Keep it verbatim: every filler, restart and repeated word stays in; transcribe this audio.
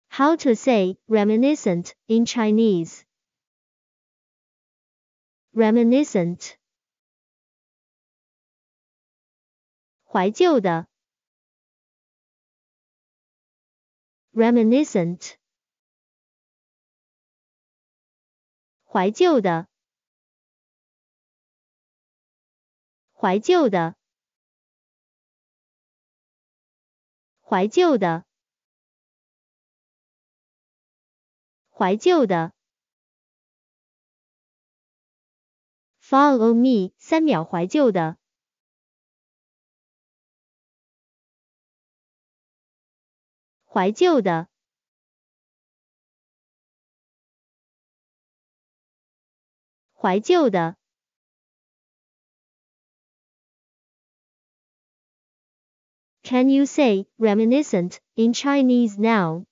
How to say reminiscent in Chinese? Reminiscent. 怀旧的 reminiscent. 怀旧的怀旧的怀旧的怀旧的 Follow me 三秒怀旧的怀旧的怀旧的 Can you say reminiscent in Chinese now?